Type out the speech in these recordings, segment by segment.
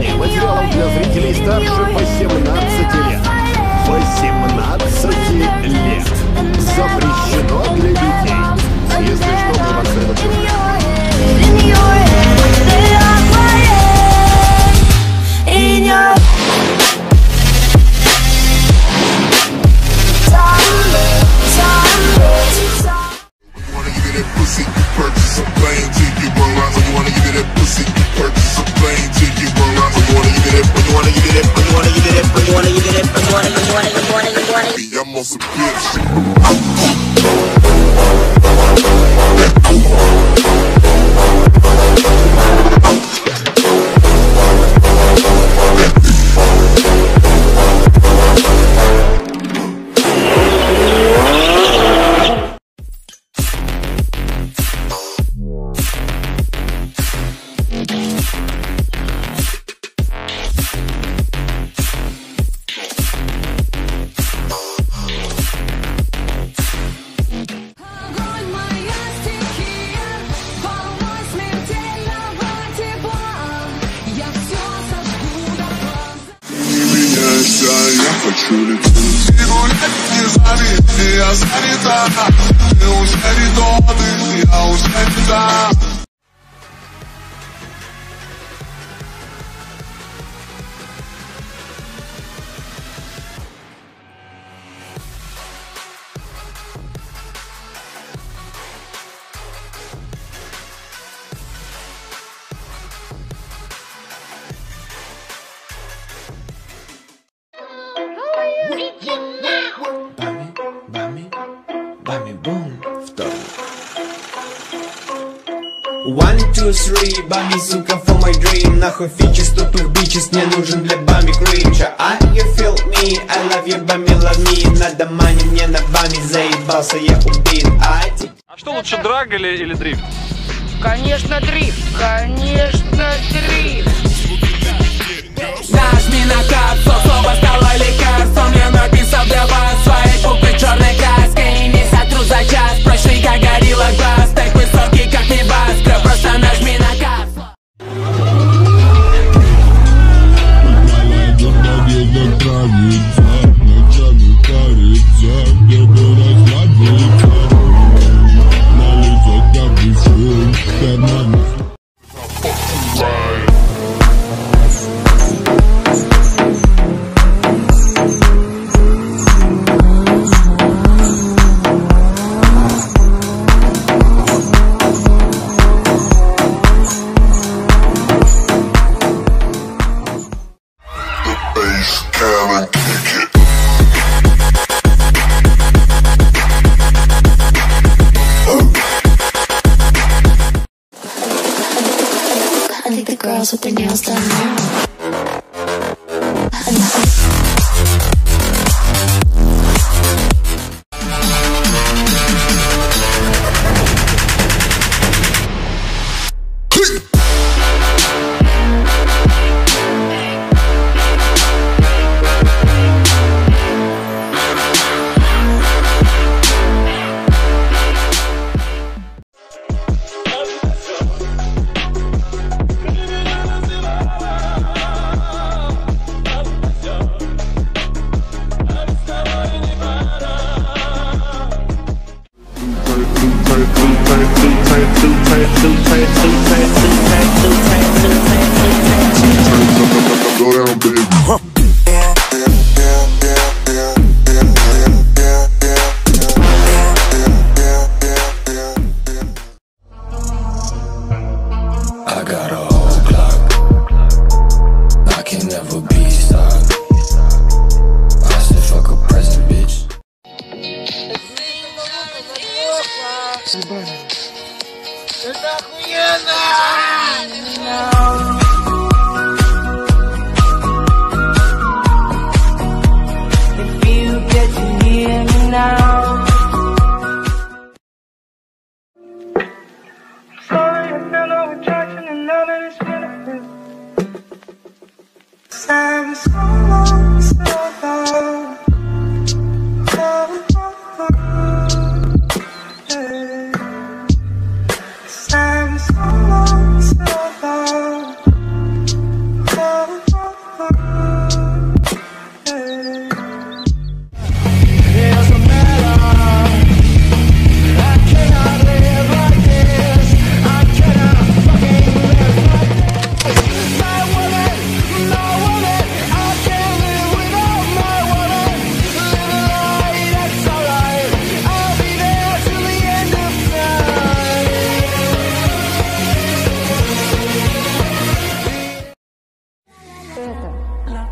Внимание! Материалов для зрителей старше по 17 лет. 18 лет. Запрещено для детей. Если что, мы вас предупреждаем. I'm on some bitch. Я хочу лететь и гулять не забить, я занята. Ты уже не доты, я уже не да. Бами, бум, вторник. 1, 2, 3, бами, сука, for my dream. Нахуй фичес, тупых бичес, не нужен для бами кринча. You feel me, I love you, бами, love me. Надо мани, мне на бами, заебался, я убит. А что лучше, драг или дрифт? Конечно дрифт, конечно дрифт. Нажми на капсул, слово стало лекарством. Я написал для вас свои буквы черной краской. Не сотру за час, прочный как горилла глаз. Так высокий как небоскреб, просто нажми на капсул. I think the girls with their nails done now. Go down, baby. I got a whole clock. I can never be stopped. I still fuck a present, bitch. Это охуенно! If you get to hear me now. Sorry, I feel no attraction and none of this benefit. Time is so long, so long. Time is so long, so long.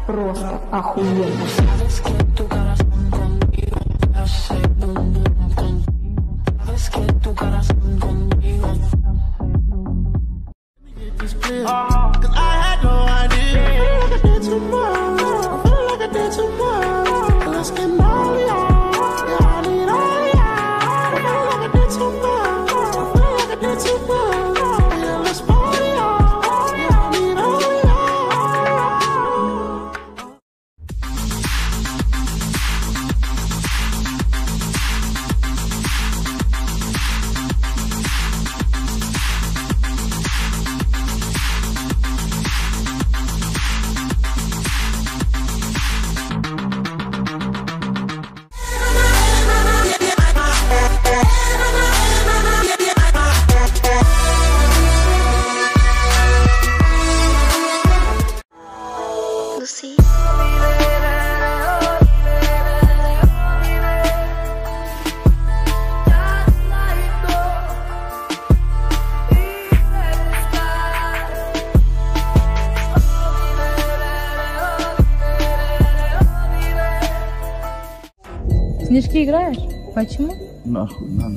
просто охуенно. Снежки играешь? Почему? Нахуй надо.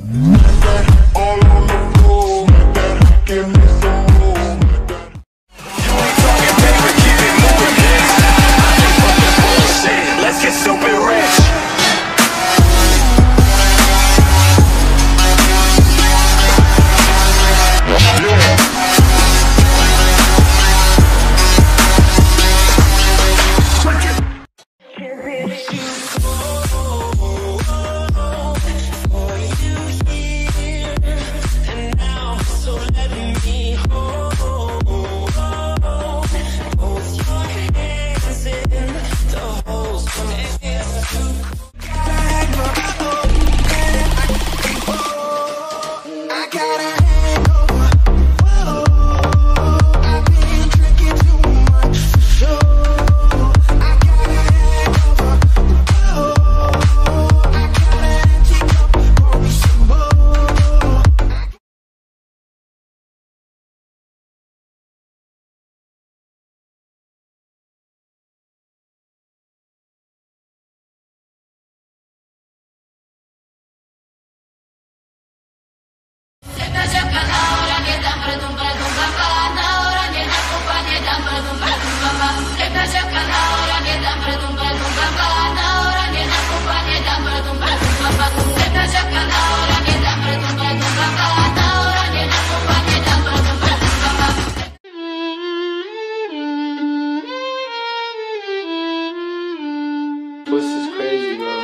This is crazy, bro.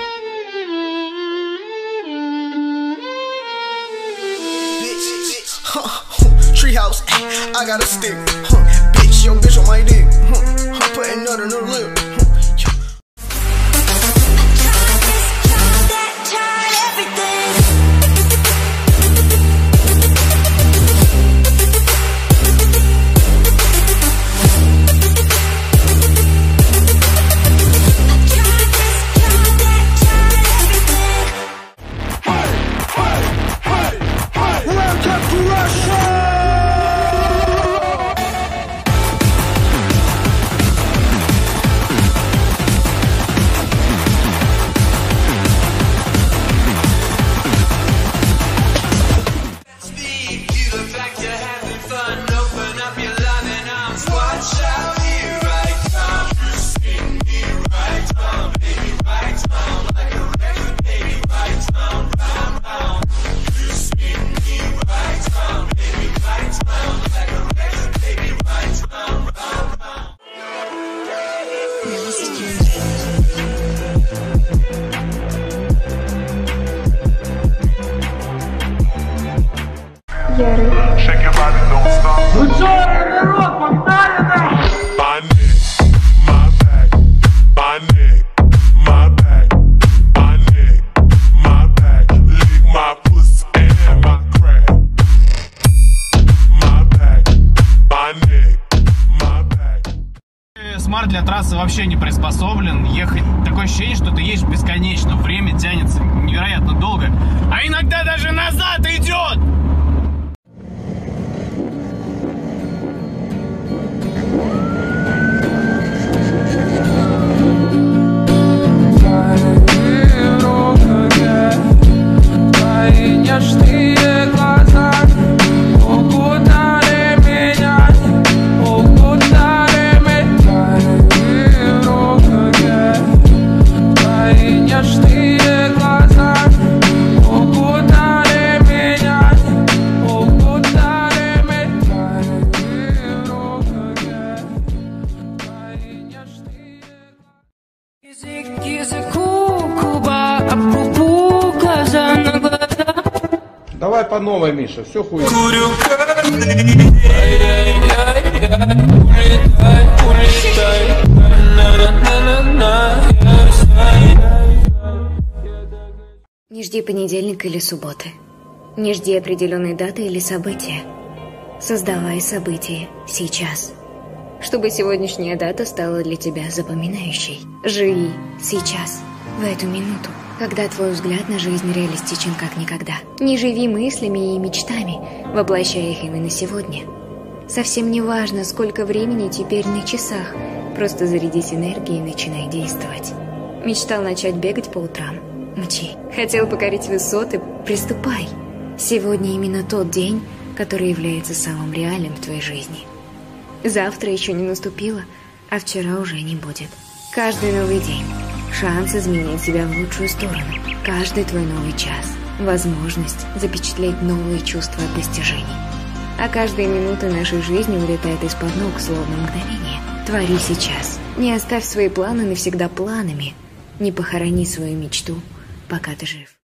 Treehouse, I got a stick. Bitch, young bitch on my dick. I'm putting nut on her lip. Shake your body, don't stop. Ну чё, народ, погнали нахуй! My neck, my back, my neck, my back, my neck, my back. Lick my pussy and my crack. My back, my neck, my back. Смарт для трассы вообще не приспособлен. Ехать такое ощущение, что ты едешь бесконечно. Время тянется невероятно долго. А иногда даже назад идет! по новой, Миша, все хуй. Не жди понедельника или субботы. Не жди определенной даты или события. Создавай события сейчас. Чтобы сегодняшняя дата стала для тебя запоминающей. Живи сейчас, в эту минуту, когда твой взгляд на жизнь реалистичен как никогда. Не живи мыслями и мечтами, воплощая их именно сегодня. Совсем не важно, сколько времени теперь на часах, просто зарядись энергией и начинай действовать. Мечтал начать бегать по утрам? Мчи. Хотел покорить высоты? Приступай. Сегодня именно тот день, который является самым реальным в твоей жизни. Завтра еще не наступило, а вчера уже не будет. Каждый новый день – шанс изменить себя в лучшую сторону. Каждый твой новый час – возможность запечатлеть новые чувства от достижений. А каждая минута нашей жизни улетает из-под ног, словно мгновение. Твори сейчас. Не оставь свои планы навсегда планами. Не похорони свою мечту, пока ты жив.